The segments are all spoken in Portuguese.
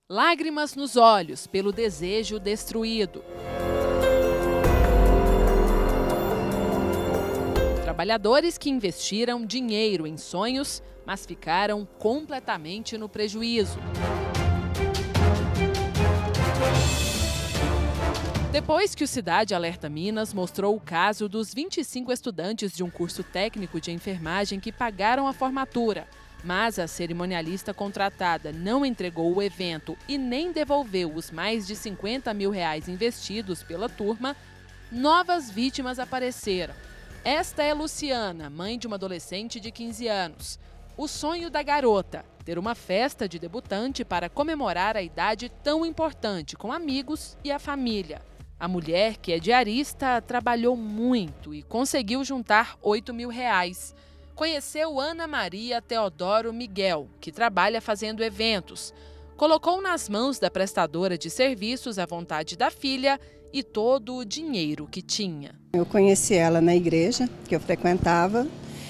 Lágrimas nos olhos pelo desejo destruído. Trabalhadores que investiram dinheiro em sonhos, mas ficaram completamente no prejuízo. Depois que o Cidade Alerta Minas mostrou o caso dos 25 estudantes de um curso técnico de enfermagem que pagaram a formatura, mas a cerimonialista contratada não entregou o evento e nem devolveu os mais de R$50 mil investidos pela turma, novas vítimas apareceram. Esta é Luciana, mãe de uma adolescente de 15 anos. O sonho da garota, ter uma festa de debutante para comemorar a idade tão importante com amigos e a família. A mulher, que é diarista, trabalhou muito e conseguiu juntar R$8 mil. Conheceu Ana Maria Teodoro Miguel, que trabalha fazendo eventos. Colocou nas mãos da prestadora de serviços a vontade da filha e todo o dinheiro que tinha. Eu conheci ela na igreja que eu frequentava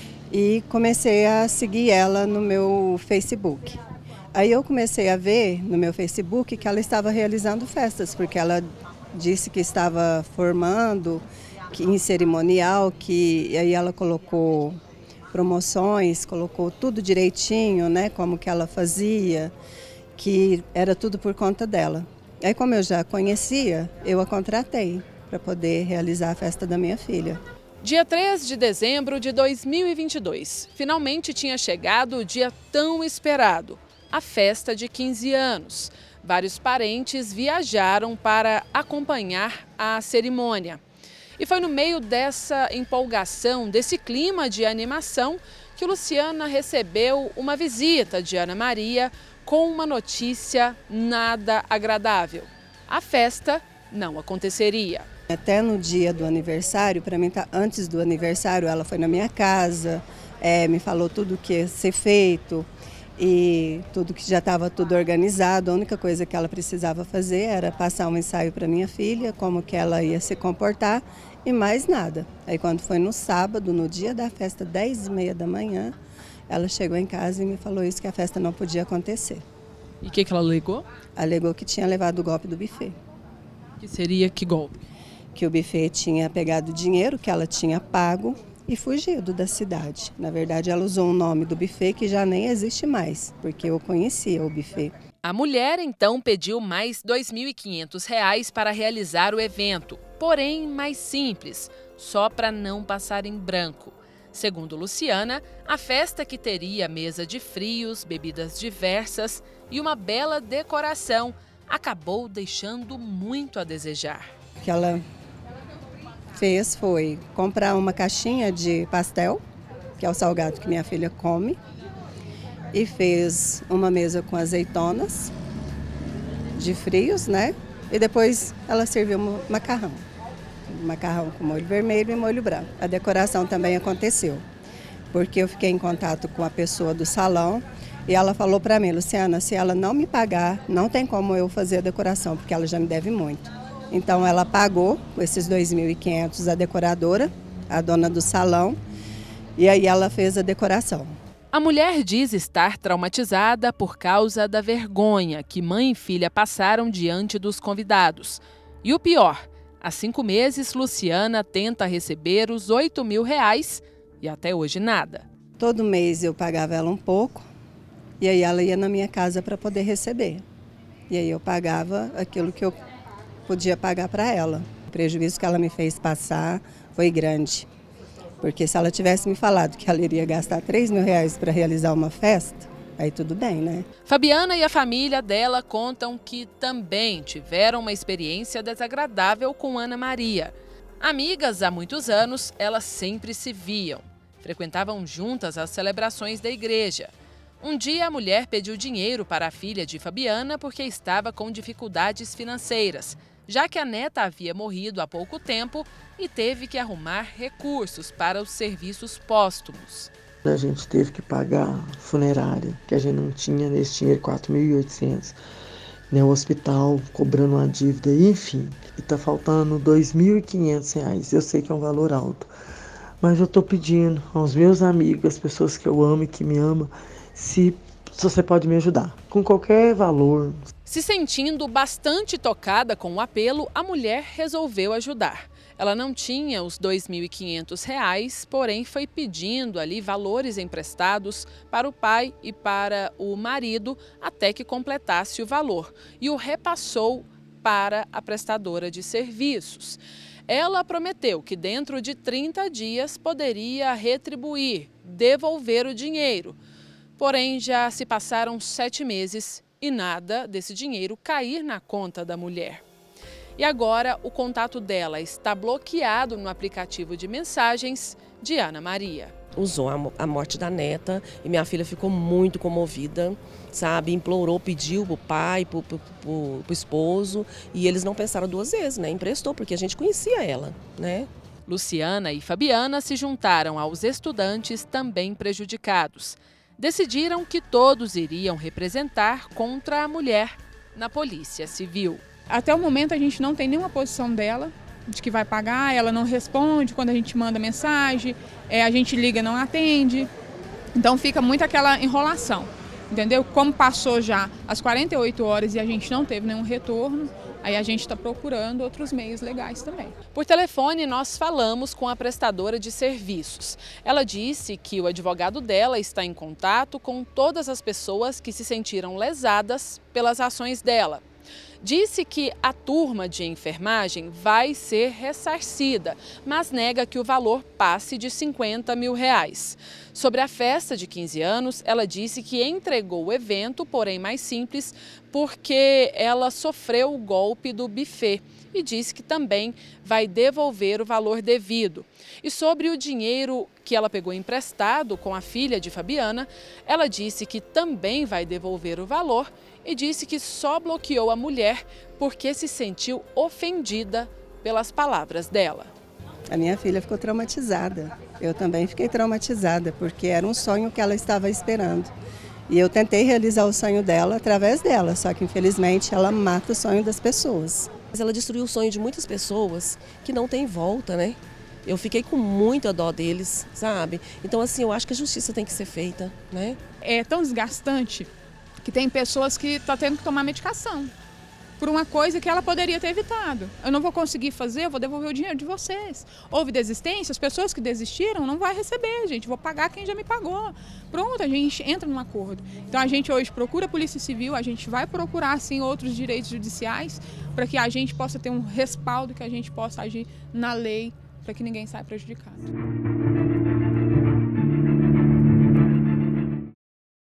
e comecei a seguir ela no meu Facebook. Aí eu comecei a ver no meu Facebook que ela estava realizando festas, porque ela disse que estava formando em cerimonial, que aí ela colocou promoções, colocou tudo direitinho, né, como que ela fazia, que era tudo por conta dela. Aí, como eu já conhecia, eu a contratei para poder realizar a festa da minha filha. Dia 3 de dezembro de 2022, finalmente tinha chegado o dia tão esperado, a festa de 15 anos. Vários parentes viajaram para acompanhar a cerimônia. E foi no meio dessa empolgação, desse clima de animação, que Luciana recebeu uma visita de Ana Maria com uma notícia nada agradável. A festa não aconteceria. Até no dia do aniversário, para mim, antes do aniversário, ela foi na minha casa, me falou tudo que ia ser feito e tudo que já estava tudo organizado. A única coisa que ela precisava fazer era passar um ensaio para minha filha, como que ela ia se comportar e mais nada. Aí quando foi no sábado, no dia da festa, 10h30 da manhã, ela chegou em casa e me falou isso, que a festa não podia acontecer. E o que ela alegou? Alegou que tinha levado o golpe do buffet. Que seria que golpe? Que o buffet tinha pegado o dinheiro que ela tinha pago e fugido da cidade. Na verdade, ela usou o nome do buffet que já nem existe mais, porque eu conhecia o buffet. A mulher, então, pediu mais R$2.500 para realizar o evento, porém mais simples, só para não passar em branco. Segundo Luciana, a festa, que teria mesa de frios, bebidas diversas e uma bela decoração, acabou deixando muito a desejar. O que ela fez foi comprar uma caixinha de pastel, que é o salgado que minha filha come, e fez uma mesa com azeitonas de frios, né? E depois ela serviu um macarrão com molho vermelho e molho branco. A decoração também aconteceu, porque eu fiquei em contato com a pessoa do salão e ela falou para mim: Luciana, se ela não me pagar, não tem como eu fazer a decoração, porque ela já me deve muito. Então ela pagou esses R$2.500 a decoradora, a dona do salão, e aí ela fez a decoração. A mulher diz estar traumatizada por causa da vergonha que mãe e filha passaram diante dos convidados. E o pior, há 5 meses, Luciana tenta receber os R$8 mil e até hoje nada. Todo mês eu pagava ela um pouco e aí ela ia na minha casa para poder receber. E aí eu pagava aquilo que eu podia pagar para ela. O prejuízo que ela me fez passar foi grande. Porque se ela tivesse me falado que ela iria gastar R$3 mil para realizar uma festa, aí tudo bem, né? Fabiana e a família dela contam que também tiveram uma experiência desagradável com Ana Maria. Amigas há muitos anos, elas sempre se viam. Frequentavam juntas as celebrações da igreja. Um dia a mulher pediu dinheiro para a filha de Fabiana porque estava com dificuldades financeiras, já que a neta havia morrido há pouco tempo e teve que arrumar recursos para os serviços póstumos. A gente teve que pagar funerária, que a gente não tinha nesse dinheiro, R$4.800. O hospital cobrando uma dívida, enfim. E tá faltando R$2.500. Eu sei que é um valor alto, mas eu tô pedindo aos meus amigos, as pessoas que eu amo e que me amam, se você pode me ajudar com qualquer valor. Se sentindo bastante tocada com o apelo, a mulher resolveu ajudar. Ela não tinha os R$ 2.500, porém foi pedindo ali valores emprestados para o pai e para o marido até que completasse o valor e o repassou para a prestadora de serviços. Ela prometeu que dentro de 30 dias poderia retribuir, devolver o dinheiro. Porém, já se passaram 7 meses e nada desse dinheiro cair na conta da mulher. E agora o contato dela está bloqueado no aplicativo de mensagens de Ana Maria. Usou a morte da neta e minha filha ficou muito comovida, sabe? Implorou, pediu para o pai, para o esposo, e eles não pensaram 2 vezes, né? Emprestou, porque a gente conhecia ela, né? Luciana e Fabiana se juntaram aos estudantes também prejudicados. Decidiram que todos iriam representar contra a mulher na Polícia Civil. Até o momento a gente não tem nenhuma posição dela de que vai pagar, ela não responde quando a gente manda mensagem, a gente liga e não atende, então fica muito aquela enrolação, entendeu? Como passou já as 48 horas e a gente não teve nenhum retorno, aí a gente está procurando outros meios legais também. Por telefone, nós falamos com a prestadora de serviços. Ela disse que o advogado dela está em contato com todas as pessoas que se sentiram lesadas pelas ações dela. Disse que a turma de enfermagem vai ser ressarcida, mas nega que o valor passe de R$ 50 mil. Sobre a festa de 15 anos, ela disse que entregou o evento, porém mais simples, porque ela sofreu o golpe do buffet e disse que também vai devolver o valor devido. E sobre o dinheiro que ela pegou emprestado com a filha de Fabiana, ela disse que também vai devolver o valor e disse que só bloqueou a mulher porque se sentiu ofendida pelas palavras dela. A minha filha ficou traumatizada. Eu também fiquei traumatizada, porque era um sonho que ela estava esperando. E eu tentei realizar o sonho dela através dela, só que infelizmente ela mata o sonho das pessoas. Mas ela destruiu o sonho de muitas pessoas que não tem volta, né? Eu fiquei com muita dó deles, sabe? Então, assim, eu acho que a justiça tem que ser feita, né? É tão desgastante que tem pessoas que estão tendo que tomar medicação por uma coisa que ela poderia ter evitado. Eu não vou conseguir fazer, eu vou devolver o dinheiro de vocês. Houve desistência, as pessoas que desistiram não vão receber, gente. Vou pagar quem já me pagou. Pronto, a gente entra num acordo. Então a gente hoje procura a Polícia Civil, a gente vai procurar sim outros direitos judiciais para que a gente possa ter um respaldo, que a gente possa agir na lei para que ninguém saia prejudicado.